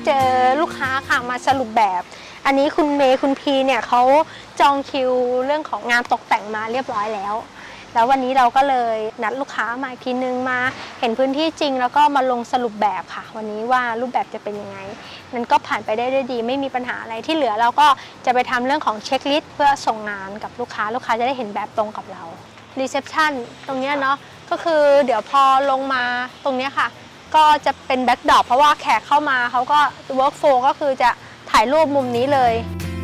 เจอลูกค้าค่ะมาสรุปแบบอันนี้คุณเมย์คุณพีเนี่ยเขาจองคิวเรื่องของงานตกแต่งมาเรียบร้อยแล้ววันนี้เราก็เลยนัดลูกค้ามาอีกทีนึงมาเห็นพื้นที่จริงแล้วก็มาลงสรุปแบบค่ะวันนี้ว่ารูปแบบจะเป็นยังไงนั้นก็ผ่านไปได้ด้วยดีไม่มีปัญหาอะไรที่เหลือเราก็จะไปทำเรื่องของเช็คลิสต์เพื่อส่งงานกับลูกค้าจะได้เห็นแบบตรงกับเรารีเซพชันตรงนี้เนาะก็คือเดี๋ยวพอลงมาตรงนี้ค่ะก็จะเป็นแบ็คดรอปเพราะว่าแขกเข้ามาเขาก็เวิร์กโฟก็คือจะถ่ายรูปมุมนี้เลย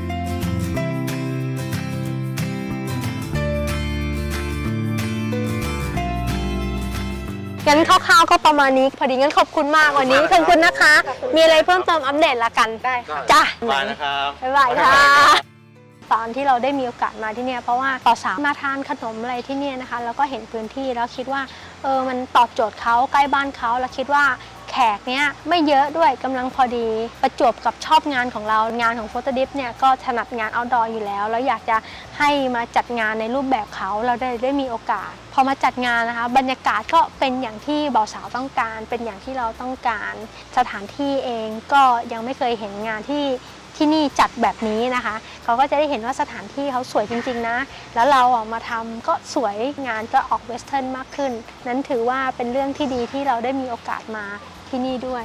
งั้นคร่าวๆก็ประมาณนี้พอดีงั้นขอบคุณมากวันนี้ขอบคุณนะคะมีอะไรเพิ่มเติมอัปเดตละกันได้ค่ะจ้าบ๊ายบายนะครับบ๊ายบายค่ะตอนที่เราได้มีโอกาสมาที่นี่เพราะว่าต่อสาวมาทานขนมอะไรที่นี่นะคะแล้วก็เห็นพื้นที่แล้วคิดว่ามันตอบโจทย์เขาใกล้บ้านเขาแล้วคิดว่าแขกเนี้ยไม่เยอะด้วยกำลังพอดีประจวบกับชอบงานของเรางานของโฟโต้ดิฟเนี่ยก็ถนัดงานเอาท์ดอร์อยู่แล้วอยากจะให้มาจัดงานในรูปแบบเขาเราได้มีโอกาสพอมาจัดงานนะคะบรรยากาศก็เป็นอย่างที่บ่าวสาวต้องการเป็นอย่างที่เราต้องการสถานที่เองก็ยังไม่เคยเห็นงานที่นี่จัดแบบนี้นะคะเขาก็จะได้เห็นว่าสถานที่เขาสวยจริงๆนะแล้วเราออกมาทำก็สวยงานก็ออกเวสเทิร์นมากขึ้นนั้นถือว่าเป็นเรื่องที่ดีที่เราได้มีโอกาสมาที่นี่ด้วย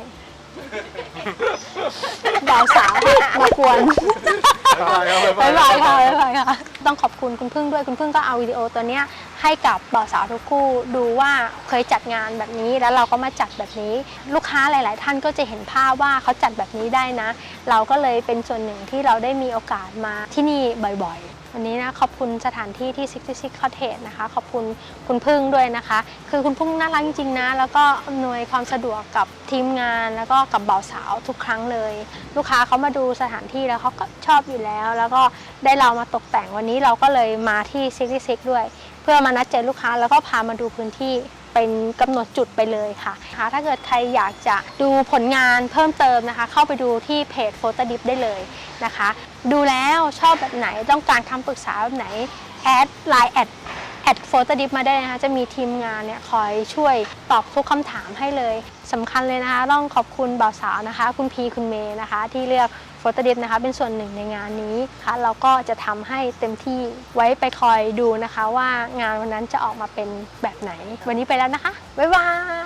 บ่าวสาวมากวนบ๊ายบายค่ะบ๊ายบายค่ะต้องขอบคุณคุณพึ่งด้วยคุณพึ่งก็เอาวิดีโอตัวเนี้ยให้กับบ่าวสาวทุกคู่ดูว่าเคยจัดงานแบบนี้แล้วเราก็มาจัดแบบนี้ลูกค้าหลายๆท่านก็จะเห็นภาพว่าเขาจัดแบบนี้ได้นะเราก็เลยเป็นส่วนหนึ่งที่เราได้มีโอกาสมาที่นี่บ่อยๆวันนี้นะขอบคุณสถานที่ที่66 Cottage นะคะขอบคุณคุณพึ่งด้วยนะคะคือคุณพึ่งน่ารักจริงๆนะแล้วก็อำนวยความสะดวกกับทีมงานแล้วก็กับบ่าวสาวทุกครั้งเลยลูกค้าเขามาดูสถานที่แล้วเขาก็ชอบอยู่แล้วก็ได้เรามาตกแต่งวันนี้เราก็เลยมาที่66ด้วยเพื่อมานัดเจอลูกค้าแล้วก็พามาดูพื้นที่เป็นกำหนดจุดไปเลยค่ะถ้าเกิดใครอยากจะดูผลงานเพิ่มเติมนะคะเข้าไปดูที่เพจ Photodip ได้เลยนะคะดูแล้วชอบแบบไหนต้องการคำปรึกษาแบบไหนแอดไลน์แอดPhotodipมาได้นะคะจะมีทีมงานเนี่ยคอยช่วยตอบทุกคำถามให้เลยสำคัญเลยนะคะต้องขอบคุณบ่าวสาวนะคะคุณพีคุณเมย์นะคะที่เลือกPhotodipนะคะเป็นส่วนหนึ่งในงานนี้ค่ะเราก็จะทำให้เต็มที่ไว้ไปคอยดูนะคะว่างานวันนั้นจะออกมาเป็นแบบไหนวันนี้ไปแล้วนะคะบ๊ายบาย